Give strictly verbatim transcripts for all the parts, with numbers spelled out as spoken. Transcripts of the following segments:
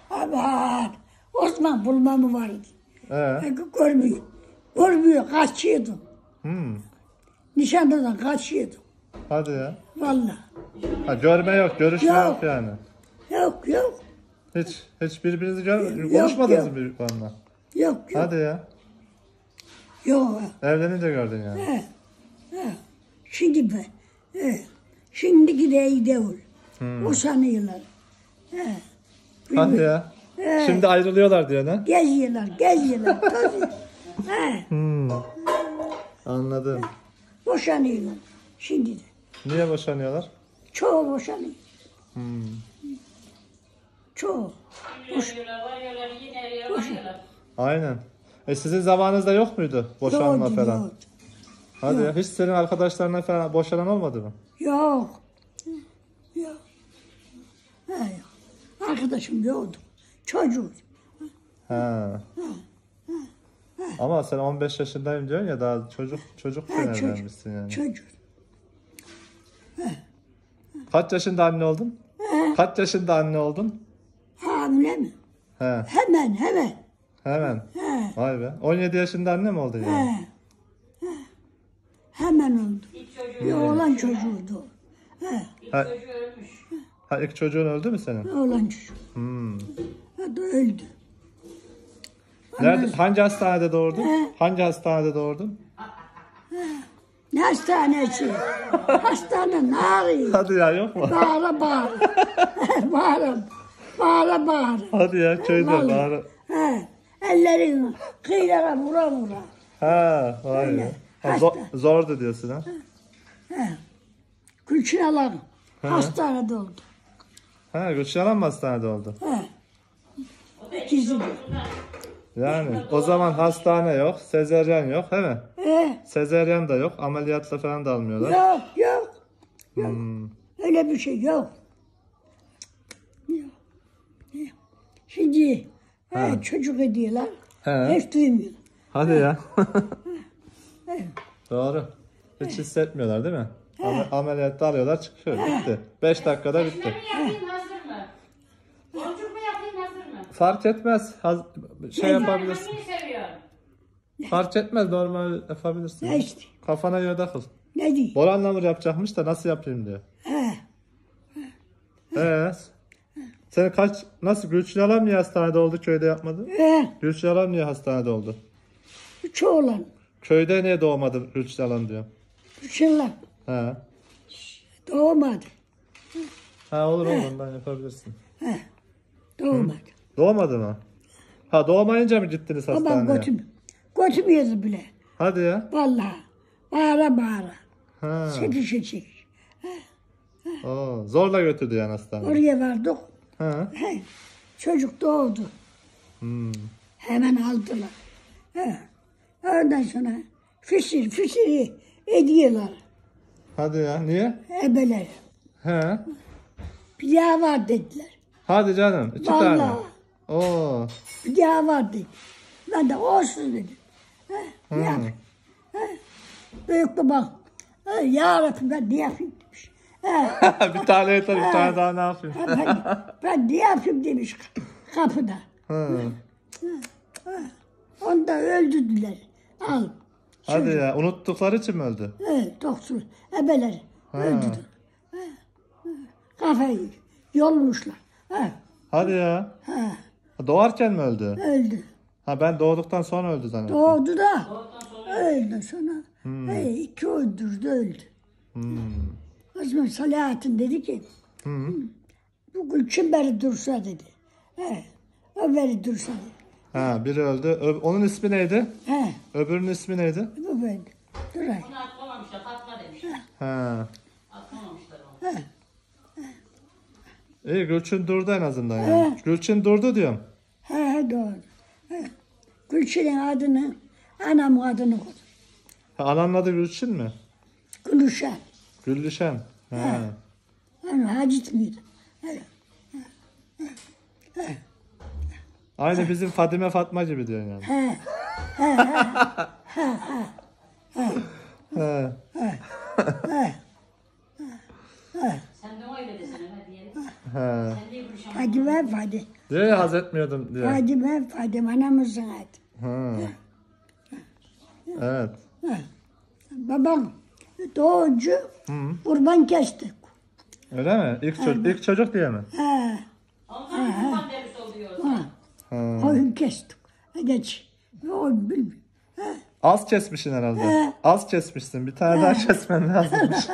Aman. Osman bulma mı var idi? Ee? Görmüyor. Görmüyor. Kaçıyordu. Hmm. Nişanlıdan kaçıyordu. Hadi ya. Vallahi. Ha, görme yok, görüşme yok, Yok. yani. Yok yok. Hiç hiç birbirinizi gör Yok, konuşmadınız yok. mı büyük onunla? Yok yok. Hadi ya. Yok. Evlenince gördün yani. He. He. Şimdi be. He. Şimdiki de iyi değil. Hmm. O sanıyorlar. He. Hadi ya. He. Şimdi ayrılıyorlar diyor ne? Geziyorlar, geziyorlar, tozuyorlar. He. Hmm. Anladım. Boşanıyorlar. Şimdi de. Niye boşanıyorlar? Çoğu boşanıyor. Hmm. Çoğu. Boş. Aynen. E sizin zamanınızda yok muydu boşanma Doğru, falan? doğru. Hadi ya. Hiç senin arkadaşlarına falan boşanan olmadı mı? Yok. Yok. He, yok. Arkadaşım yoktu. Çocuğu. Ha. Ama sen on beş yaşındayım diyorsun ya, daha çocuk çocuk He, çocuk. evlenmişsin yani. Çocuk. Kaç yaşında anne oldun? He. Kaç yaşında anne oldun? Hamile mi? He. Hemen hemen. Hemen. He. Vay be. on yedi yaşında anne mi oldun yani? He. He. Hemen oldu. Bir oğlan çocuğuydu. He. Ha, ha, ilk çocuğun öldü mü senin? Oğlan çocuğu. Hmm. O da öldü. Nerede, hangi hastanede doğurdun? He. Hangi hastanede doğurdun? Ne hastanesi? Hastane ne arıyor? Hadi ya, yok mu? Bağıra bağıra. bağıra. Bağıra bağıra. Hadi ya, köyde Vallahi. bağır. He. Ellerini kıyılara vura vura. Ha, vay be. Ha, Hasta. zo- zordu diyorsun ha? He. Külçinalar hastanede oldu. Ha, Gülşen mı hastanede oldu? He. İkisi de. Yani o zaman hastane yok, sezeryan yok, değil mi? He. Sezeryan da yok, ameliyatla falan da almıyorlar. Yok yok. Hmm. Öyle bir şey yok. Yok. Yok. Şimdi he, çocuk ediyorlar. He. Hiç duymuyor. Hadi ya. He. Doğru. Hiç hissetmiyorlar değil mi? Ame- ameliyatta alıyorlar, çıkıyor. Bitti. beş dakikada bitti. Kesme mi yapayım hazır mı? Boncuk mu yapayım hazır mı? Fark etmez. Haz- şey yapabilirsin. Hangisini seviyorsun? Fark etmez, normal yapabilirsin. Ne işte? Kafana göre takıl. Ne diyor? Boran hamur yapacakmış da nasıl yapayım diyor. He. Evet. Sen kaç, nasıl Gülçin Alam niye hastanede oldu, köyde yapmadı? He. Gülçin Alam niye hastanede oldu? Üç oğlan. Köyde niye doğmadı Gülçin Alam diyor. Üçünler. He. Doğmadı. Ha, olur olur, ondan yapabilirsin. He. Doğmadı. Doğmadı mı? Ha, doğmayınca mı gittiniz Babam hastaneye? götüm. Götürmüyordu bile. Hadi ya. Vallahi. Bağıra bağıra. Ha. Çekiş çekiş. Oo, zorla götürdü yani hastaneye. Oraya vardık. Ha. He. Çocuk doğdu. Hmm. Hemen aldılar. He. Ondan sonra fısır fısır ediyorlar. Hadi ya, niye? Ebeler. He. Bir daha var dediler. Hadi canım, iki Vallahi. tane. Oo. Bir daha var dedi. Ben de olsun dedim. He. Ne yapayım? He. Büyük babam. He. Ya Rabbi ben ne yapayım demiş. He. Bir tane yeter, bir tane daha ne yapayım? Ben, ben ne yapayım demiş kapıda. Ha. Onu da öldürdüler. Al. Hadi ya, unuttukları için mi öldü? He, doktor, ebeleri Ha. öldürdü. He, he. Kafayı yolmuşlar. He, Hadi ya. he, Doğarken mi öldü? öldü. Ha, ben doğduktan sonra öldü zannettim. Doğdu da öldü sonra. He, iki öldürdü öldü. Hmm. O zaman Salahattin dedi ki Hı. bu Gülçin beri dursa dedi. He, o beri dursa dedi. Ha, biri öldü. Ö- onun ismi neydi? He, Öbürünün ismi neydi? bu böyle. Duray. Onu atlamamışlar, Fatma demişler. Ha. Atlamamışlar onu. İyi, Gülçin durdu en azından yani. Gülçin durdu diyorum. He, he, doğru. He. Gülçin'in adını, anamın adını koydu. Ha, ananın adı Gülçin mi? Gülüşen. Güllüşen. Ha. Hani Hacit miydi? He. Aynı bizim Fadime Fatma gibi diyorsun yani. He. He. Sen de öyle desene, hadi diyelim. He. Sen de Gülşen. Hadi Fadime, Fadime. Diyor ya haz etmiyordum diyor. Fadime, Fadime anamızın adı. Ha. Evet. Ha. Babam doğunca kurban kestik. Öyle mi? İlk çocuk, ilk çocuk diye mi? Ha. Ondan kurban derisi oluyor. Ha. Ha. Koyun kestik. Geç. O bilmiyorum. Az kesmişsin herhalde. He. Az kesmişsin. Bir tane daha kesmen lazımmış.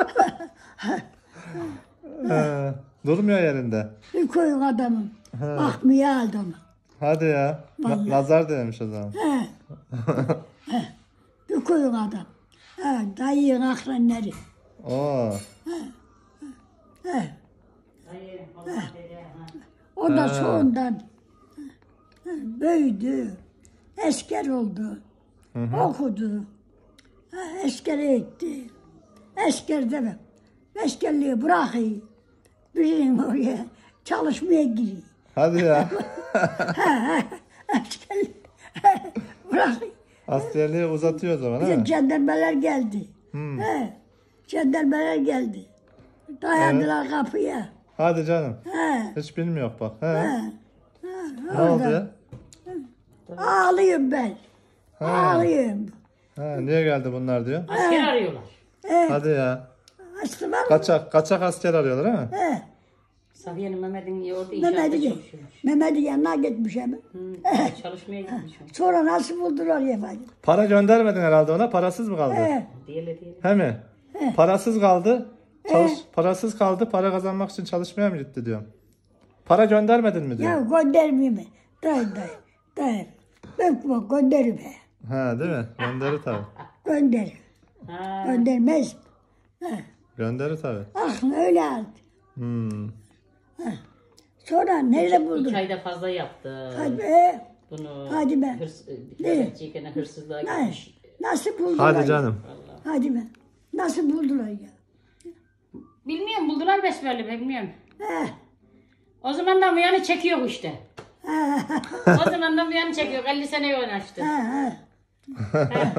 He. Durmuyor yerinde. Bir koyun adamım. Bakmıyor adamı. Hadi ya. Na- Vallahi. nazar değmiş o zaman. He. He. Bir koyun adam. Ha. Dayının akranları. Oo. He. Hayır, Allah dede. ha. O da Ha. sonradan he, büyüdü. Esker oldu. Okudu. Ha, eskere gitti. Eskerde mi? Eskerliği bırakıyor. Bizim oraya çalışmaya giriyor. Hadi ya. Askerliği bırakıyor. Askerliği uzatıyor o zaman değil Bize mi? jandarmalar geldi. He, jandarmalar geldi. Dayandılar kapıya. Hadi canım. He, Hiç bilmiyor bak. He. he. Ne oldu ya? Ağlıyorum ben. Ağlıyorum. Ha, niye geldi bunlar diyor. Asker arıyorlar. He, Hadi ya. açtım ama. Kaçak, kaçak asker arıyorlar değil mi? He. Safiye'nin Mehmet'in orada inşaatta Mehmet'in çalışıyormuş. Mehmet'in yanına gitmiş hemen. Hı, çalışmaya gitmiş o. Sonra nasıl buldular efendim? Para göndermedin herhalde ona. Parasız mı kaldı? He. Diyelim diyelim. He mi? Parasız kaldı. Çalış, parasız kaldı. Para kazanmak için çalışmaya mı gitti diyorum. Para göndermedin mi diyor. Ya göndermeyeyim mi? Dayı dayı. Dayı. Ben bu gönderirim. Ha değil mi? Gönderir tabii. Gönder. Ha, Göndermez. Gönderir tabii. Aklını öyle aldı. Hmm. Sonra nerede buldun? iki ayda fazla yaptı. Hadi be. Bunu Hadi be. hırs, Ne? nöbetçiyken hırsızlığa Ne? gitmiş. Nasıl buldular? Hadi canım. Hadi be. Nasıl buldular ya? Bilmiyorum buldular besbelli bilmiyorum. He. O zamandan bu yana çekiyor işte. O zamandan bu yana çekiyor. elli sene oynaştı. He he.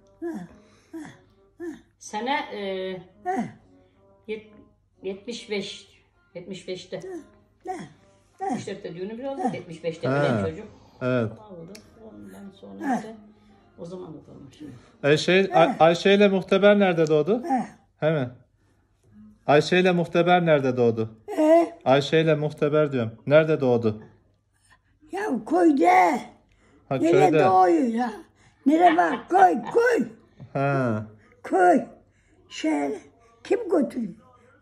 Sene e, He. yet- yetmiş beş. yetmiş beşte. He. yetmiş dörtte düğünü bile oldu. yetmiş beşte He. ölen çocuk. Evet. Oldu. Ondan sonra ise o zaman da doğmuş. Ay şey, Ay- Ayşe ile Muhteber nerede doğdu? He. He mi? Ayşe ile Muhteber nerede doğdu? He. Ayşe ile Muhteber diyorum. Nerede doğdu? Ya koy de. Ha Nereye köyde. doğuyor ya? Nereye bak? Koy koy. Ha. Koy. Şöyle. Kim götürüyor?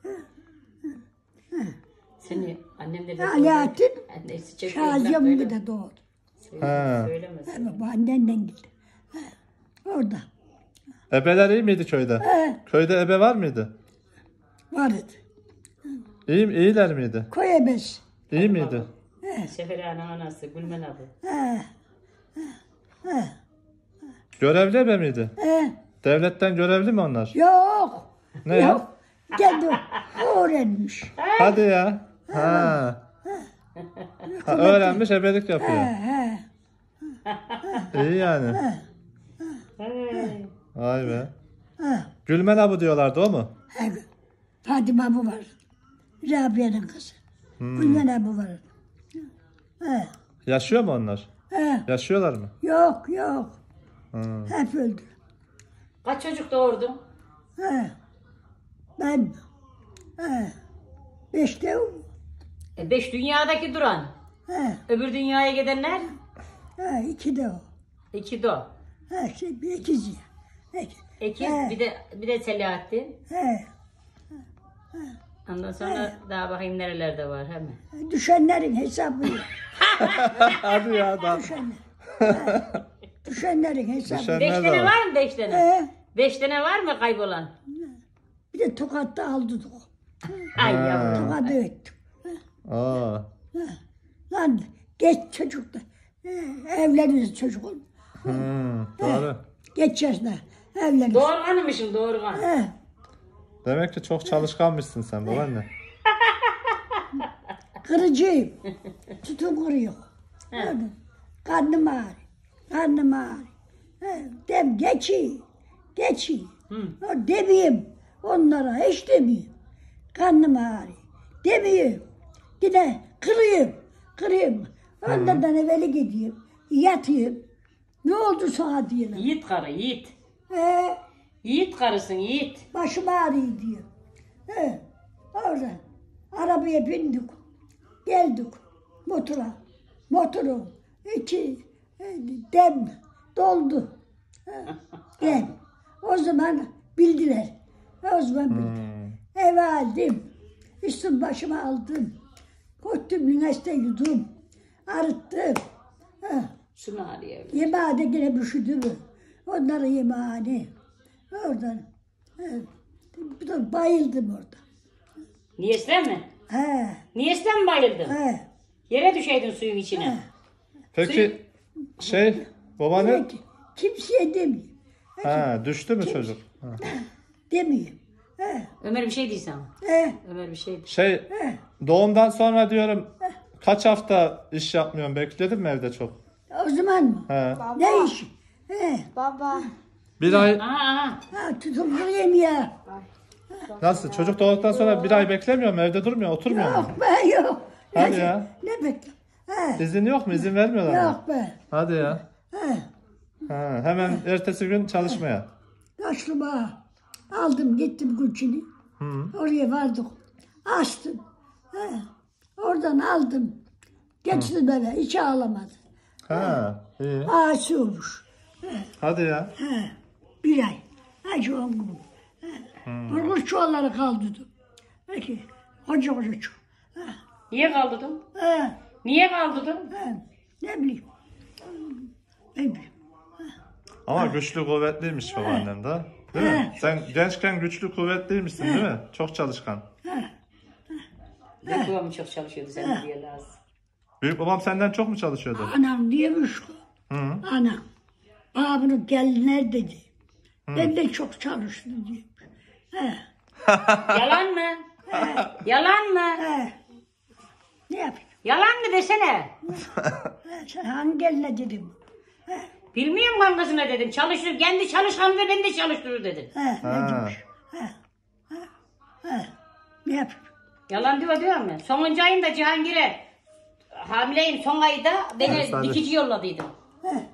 Seni annem de Alaaddin annesi çekiyor. laf Şaziye böyle. mi de doğdu? Ha. Söylemesin. Ama bu annenden gitti. He. Orada. Ebeler iyi miydi köyde? He. Köyde ebe var mıydı? Vardı. İyi, iyiler miydi? Koy ebes. İyi miydi? Seferi ana anası Gülmen abi. He. He. Görevli ebe miydi? He. Devletten görevli mi onlar? Yok. Ne ya? Yok. Kendi öğrenmiş. Hadi ya. Ha. Ha, öğrenmiş ebelik He yapıyor. he. İyi yani. Hey. Vay be. He. Gülmen abi diyorlardı o mu? He. Fatime bu var. Rabia'nın kızı. Gülmen abi var. He. Yaşıyor mu onlar? He. Yaşıyorlar mı? Yok yok. Hı. Hep öldü. Kaç çocuk doğurdun? He. Ben. He. Beşte o. E, beş dünyadaki duran. He. Öbür dünyaya gidenler? He. İki de o. İki do. He. Şey, bir ikizi. İki. İki He. bir de bir de Selahattin. He. Ondan sonra daha bakayım nerelerde var hemen. Düşenlerin hesabı yok. Hadi ya da. Düşenler. He. Düşenlerin hesabı. Düşen- Beş Nerede tane var? var mı beş tane? He. Beş tane var mı kaybolan? Bir de Tokat'ta aldık. Ay yavrum. Tokat'ı öttük. Aa. Lan geç çocuk da. He, evleniriz çocuk oldu. Hı, doğru. Geç yaşta evleniriz. Doğurganmışsın doğurgan. He. Demek ki çok çalışkanmışsın sen babaanne. Kırıcıyım. Tutun kırıyor. Gördün? Karnım ağrıyor. Karnım ağrıyor. He, dem geçiyor. Geçiyor. O demeyeyim. Onlara hiç demeyeyim. Karnım ağrıyor. Demeyeyim. Yine kırayım, kırayım. Onlardan evveli gideyim, yatayım. Ne oldu sana diyelim. Yiğit karı yiğit. Ee, Yiğit karısın yiğit. başım ağrıyor diyor. Ee, orada arabaya bindik, geldik motora. Motorun içi e, dem doldu. Ee, dem. O zaman bildiler. O zaman bildiler. Eve aldım. Üstüm başıma aldım. Koydum üniversite yudum. Arıttım. Ha, Şunu arıyor. yemeğe de yine üşüdüm. Onları yemeğine. Oradan. Ha, bir de bayıldım orada. Niyesten mi? He, Niyesten mi bayıldın? he, Yere düşeydin suyun içine. Peki şey babaanne he. Kimseye demiyor. ha, düştü mü çocuk? Ha. Demiyor. He, Ömer bir şey diyorsan. he, Ömer bir şey. Şey he. doğumdan sonra diyorum kaç hafta iş yapmıyorum bekledin mi evde çok? O zaman mı? He. Ne iş? He, Baba. Bir ay Aha aha. ha, tutumlu yemiyor. nasıl çocuk doğduktan sonra bir ay beklemiyor mu evde durmuyor oturmuyor mu? Yok be yok. Hadi Ne- ya. Ne bekle? He, İzin yok mu? İzin vermiyorlar mı? yok be. Hadi ya. He, Ha, hemen ertesi gün çalışmaya. taşlıma aldım gittim Gülçin'i. Oraya vardık. Açtım. He, oradan aldım. Getirdim eve. Hiç ağlamadı. Ha, iyi. Ağaçı olmuş. Hadi ya. He, bir ay. Hacı on gün. Burgul çuvalları kaldırdım. Peki. Koca koca çuval. Niye kaldırdın? He, Niye kaldırdın? he, ne bileyim. Ne bileyim. Ama güçlü kuvvetliymiş babaannem de. Değil mi? Sen gençken güçlü kuvvetliymişsin değil mi? Çok çalışkan. Benim babam çok çalışıyordu sen diye lazım. Büyük babam senden çok mu çalışıyordu? Anam diyemiş ki. Anam. Bana bunu gelinler dedi. Ben de çok çalıştım diye. He, Yalan mı? Yalan mı? he. Ne yapayım? Yalan mı desene? He, sen hangi geline dedim. Bilmiyorum kankasına dedim. Çalıştır. Kendi çalışkanı ve beni de çalıştırır dedin. He, ne Ha. demiş? He, he, he. Ne yapayım? Yalan diyor diyor mu? Sonuncu ayında Cihangir'e hamileyim son ayda beni Evet, hadi. dikici yolladıydım. He,